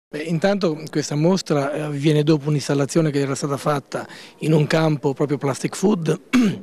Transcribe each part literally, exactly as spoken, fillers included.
Beh, intanto questa mostra eh, avviene dopo un'installazione che era stata fatta in un campo proprio plastic food,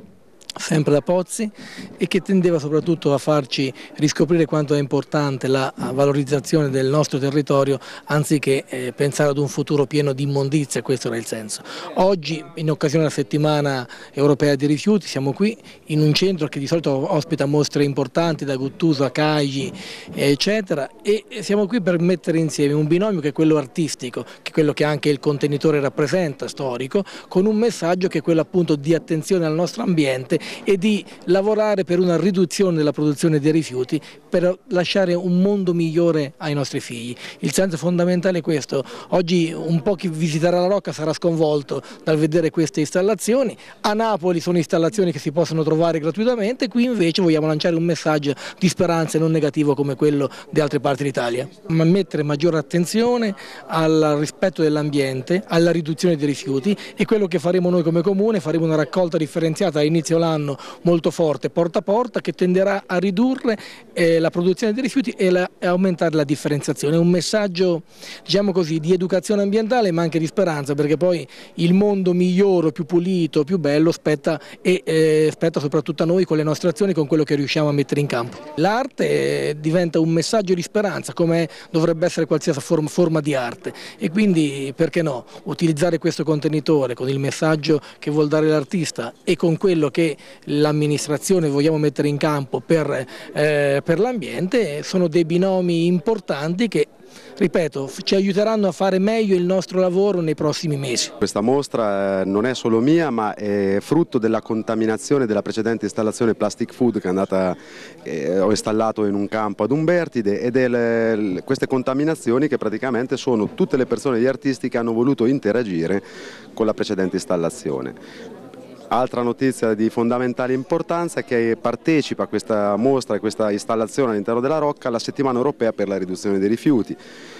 sempre da Pozzi, e che tendeva soprattutto a farci riscoprire quanto è importante la valorizzazione del nostro territorio anziché eh, pensare ad un futuro pieno di immondizia. Questo era il senso. Oggi, in occasione della settimana europea dei rifiuti, siamo qui in un centro che di solito ospita mostre importanti da Guttuso a Cagli eccetera, e siamo qui per mettere insieme un binomio che è quello artistico, che è quello che anche il contenitore rappresenta, storico, con un messaggio che è quello appunto di attenzione al nostro ambiente e di lavorare per una riduzione della produzione dei rifiuti per lasciare un mondo migliore ai nostri figli. Il senso fondamentale è questo. Oggi un po' chi visiterà la Rocca sarà sconvolto dal vedere queste installazioni. A Napoli sono installazioni che si possono trovare gratuitamente, qui invece vogliamo lanciare un messaggio di speranza e non negativo come quello di altre parti d'Italia. Ma mettere maggiore attenzione al rispetto dell'ambiente, alla riduzione dei rifiuti, e quello che faremo noi come comune, faremo una raccolta differenziata all'inizio dell'anno molto forte, porta a porta, che tenderà a ridurre eh, la produzione dei rifiuti e, la, e aumentare la differenziazione. È un messaggio, diciamo così, di educazione ambientale ma anche di speranza, perché poi il mondo migliore, più pulito, più bello spetta, e eh, spetta soprattutto a noi con le nostre azioni, con quello che riusciamo a mettere in campo. L'arte eh, diventa un messaggio di speranza, come dovrebbe essere qualsiasi forma, forma di arte, e quindi perché no, utilizzare questo contenitore con il messaggio che vuol dare l'artista e con quello che l'amministrazione vogliamo mettere in campo per, eh, per l'ambiente, sono dei binomi importanti che, ripeto, ci aiuteranno a fare meglio il nostro lavoro nei prossimi mesi. Questa mostra non è solo mia, ma è frutto della contaminazione della precedente installazione Plastic Food che è andata, eh, ho installato in un campo ad Umbertide, ed è le, queste contaminazioni che praticamente sono tutte le persone, gli artisti che hanno voluto interagire con la precedente installazione. Altra notizia di fondamentale importanza è che partecipa a questa mostra e questa installazione all'interno della Rocca alla settimana europea per la riduzione dei rifiuti,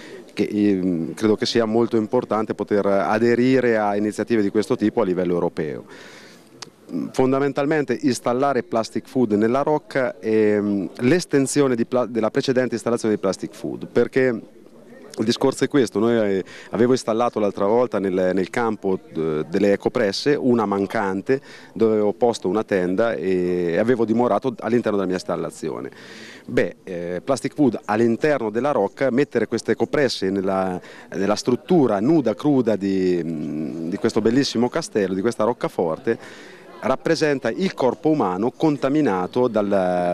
che credo che sia molto importante poter aderire a iniziative di questo tipo a livello europeo. Fondamentalmente installare Plastic Food nella Rocca è l'estensione della precedente installazione di Plastic Food, perché il discorso è questo: noi avevo installato l'altra volta nel, nel campo delle ecopresse una mancante dove avevo posto una tenda e avevo dimorato all'interno della mia installazione. Beh, eh, Plastic Food all'interno della Rocca, mettere queste ecopresse nella, nella struttura nuda, cruda di, di questo bellissimo castello, di questa roccaforte, rappresenta il corpo umano contaminato dal,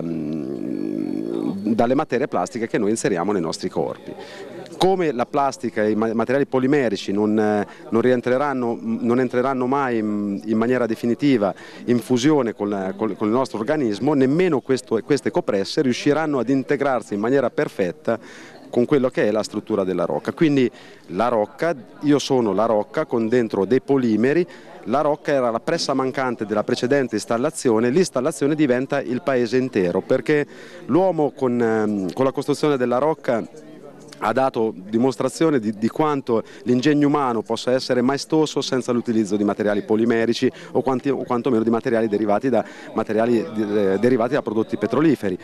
dalle materie plastiche che noi inseriamo nei nostri corpi. Come la plastica e i materiali polimerici non, non, rientreranno, non entreranno mai in, in maniera definitiva in fusione con, con, con il nostro organismo, nemmeno questo, queste ecopresse riusciranno ad integrarsi in maniera perfetta con quello che è la struttura della rocca. Quindi la rocca, io sono la rocca con dentro dei polimeri. La Rocca era la pressa mancante della precedente installazione, l'installazione diventa il paese intero, perché l'uomo con, con la costruzione della Rocca ha dato dimostrazione di, di quanto l'ingegno umano possa essere maestoso senza l'utilizzo di materiali polimerici o, quanti, o quantomeno di materiali derivati da, materiali, eh, derivati da prodotti petroliferi.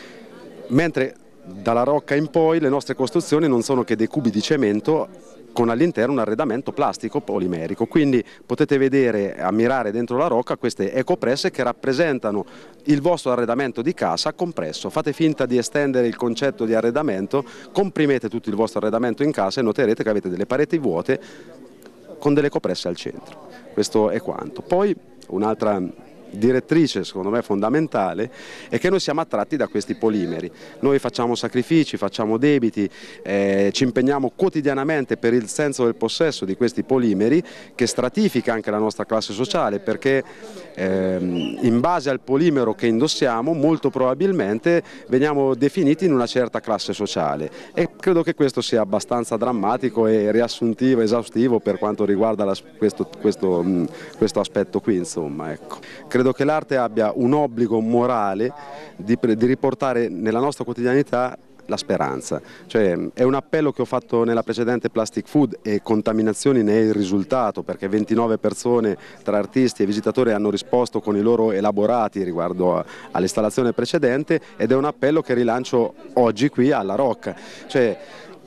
Mentre dalla Rocca in poi le nostre costruzioni non sono che dei cubi di cemento con all'interno un arredamento plastico polimerico, quindi potete vedere, ammirare dentro la Rocca queste ecopresse che rappresentano il vostro arredamento di casa compresso. Fate finta di estendere il concetto di arredamento, comprimete tutto il vostro arredamento in casa e noterete che avete delle pareti vuote con delle ecopresse al centro. Questo è quanto. Poi un'altra direttrice secondo me fondamentale è che noi siamo attratti da questi polimeri. Noi facciamo sacrifici, facciamo debiti, eh, ci impegniamo quotidianamente per il senso del possesso di questi polimeri, che stratifica anche la nostra classe sociale, perché ehm, in base al polimero che indossiamo molto probabilmente veniamo definiti in una certa classe sociale, e credo che questo sia abbastanza drammatico e riassuntivo, esaustivo per quanto riguarda la, questo, questo, mh, questo aspetto qui, insomma, ecco. Credo che l'arte abbia un obbligo morale di, di riportare nella nostra quotidianità la speranza. Cioè, è un appello che ho fatto nella precedente Plastic Food e contaminazioni ne è il risultato, perché ventinove persone tra artisti e visitatori hanno risposto con i loro elaborati riguardo all'installazione precedente, ed è un appello che rilancio oggi qui alla Rocca. Cioè,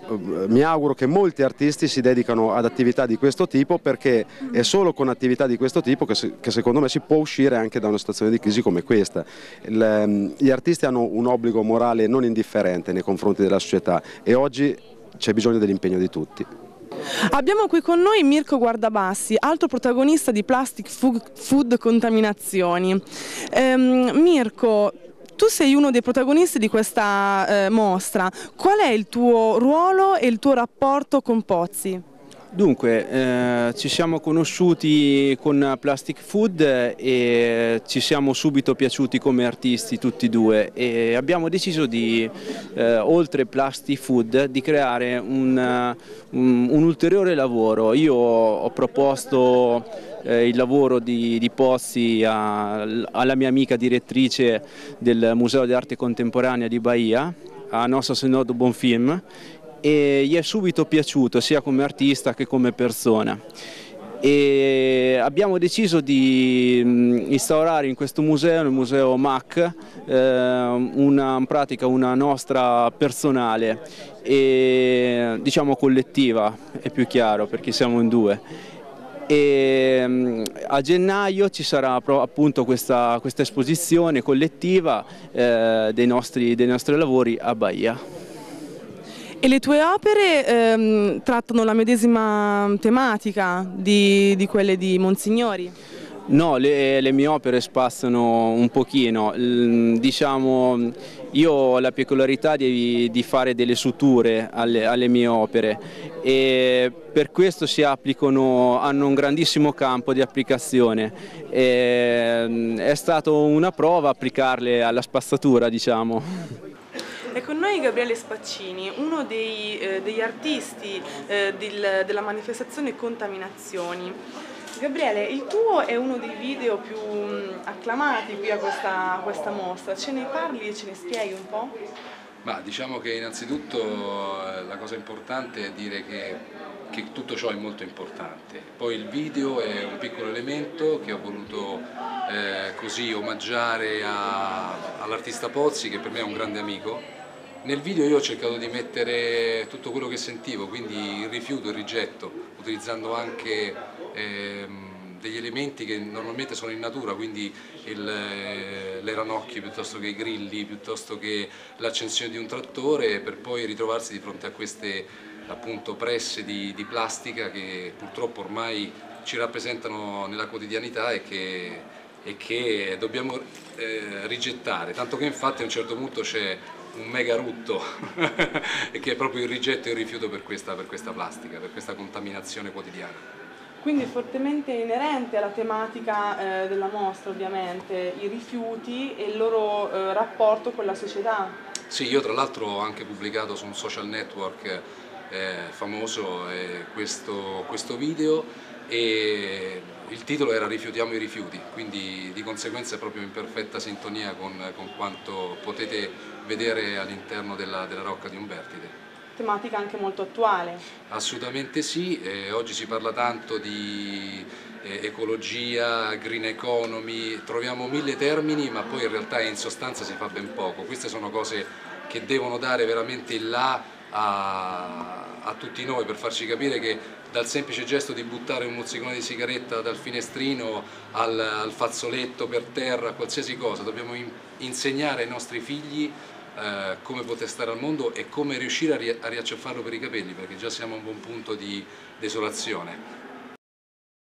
mi auguro che molti artisti si dedicano ad attività di questo tipo, perché è solo con attività di questo tipo che, che secondo me si può uscire anche da una situazione di crisi come questa. Il, gli artisti hanno un obbligo morale non indifferente nei confronti della società e oggi c'è bisogno dell'impegno di tutti. Abbiamo qui con noi Mirko Guardabassi, altro protagonista di Plastic Food Contaminazioni. Ehm, Mirko, tu sei uno dei protagonisti di questa eh, mostra. Qual è il tuo ruolo e il tuo rapporto con Pozzi? Dunque, eh, ci siamo conosciuti con Plastic Food e ci siamo subito piaciuti come artisti tutti e due, e abbiamo deciso di, eh, oltre Plastic Food, di creare un, un, un ulteriore lavoro. Io ho proposto eh, il lavoro di, di Pozzi a, alla mia amica direttrice del Museo di Arte Contemporanea di Bahia, a Nossa Senhora do Bonfim, e gli è subito piaciuto sia come artista che come persona. E abbiamo deciso di instaurare in questo museo, nel museo M A C, eh, una, in pratica una nostra personale e diciamo collettiva, è più chiaro perché siamo in due. E a gennaio ci sarà appunto questa, questa esposizione collettiva eh, dei, nostri, dei nostri lavori a Bahia. E le tue opere ehm, trattano la medesima tematica di, di quelle di Monsignori? No, le, le mie opere spaziano un pochino. Diciamo, io ho la peculiarità di, di fare delle suture alle, alle mie opere e per questo si applicano, hanno un grandissimo campo di applicazione. E, è stato una prova applicarle alla spazzatura, diciamo. È con noi Gabriele Spaccini, uno dei, eh, degli artisti eh, del, della manifestazione Contaminazioni. Gabriele, il tuo è uno dei video più mh, acclamati qui a questa, a questa mostra. Ce ne parli e ce ne spieghi un po'? Ma diciamo che innanzitutto la cosa importante è dire che, che tutto ciò è molto importante. Poi il video è un piccolo elemento che ho voluto eh, così omaggiare all'artista Pozzi, che per me è un grande amico. Nel video io ho cercato di mettere tutto quello che sentivo, quindi il rifiuto, il rigetto, utilizzando anche ehm, degli elementi che normalmente sono in natura, quindi il, eh, le ranocchie piuttosto che i grilli, piuttosto che l'accensione di un trattore, per poi ritrovarsi di fronte a queste appunto presse di, di plastica che purtroppo ormai ci rappresentano nella quotidianità e che, e che dobbiamo eh, rigettare, tanto che infatti a un certo punto c'è un mega rutto e che è proprio il rigetto e il rifiuto per questa, per questa plastica, per questa contaminazione quotidiana. Quindi fortemente inerente alla tematica eh, della mostra, ovviamente, i rifiuti e il loro eh, rapporto con la società. Sì, io tra l'altro ho anche pubblicato su un social network eh, famoso eh, questo, questo video e il titolo era Rifiutiamo i rifiuti, quindi di conseguenza è proprio in perfetta sintonia con, con quanto potete vedere all'interno della, della Rocca di Umbertide. Tematica anche molto attuale. Assolutamente sì, eh, oggi si parla tanto di eh, ecologia, green economy, troviamo mille termini ma poi in realtà in sostanza si fa ben poco. Queste sono cose che devono dare veramente il là a, a tutti noi per farci capire che dal semplice gesto di buttare un mozzicone di sigaretta dal finestrino al, al fazzoletto per terra, qualsiasi cosa, dobbiamo in, insegnare ai nostri figli eh, come poter stare al mondo e come riuscire a, ri, a riacciaffarlo per i capelli, perché già siamo a un buon punto di desolazione.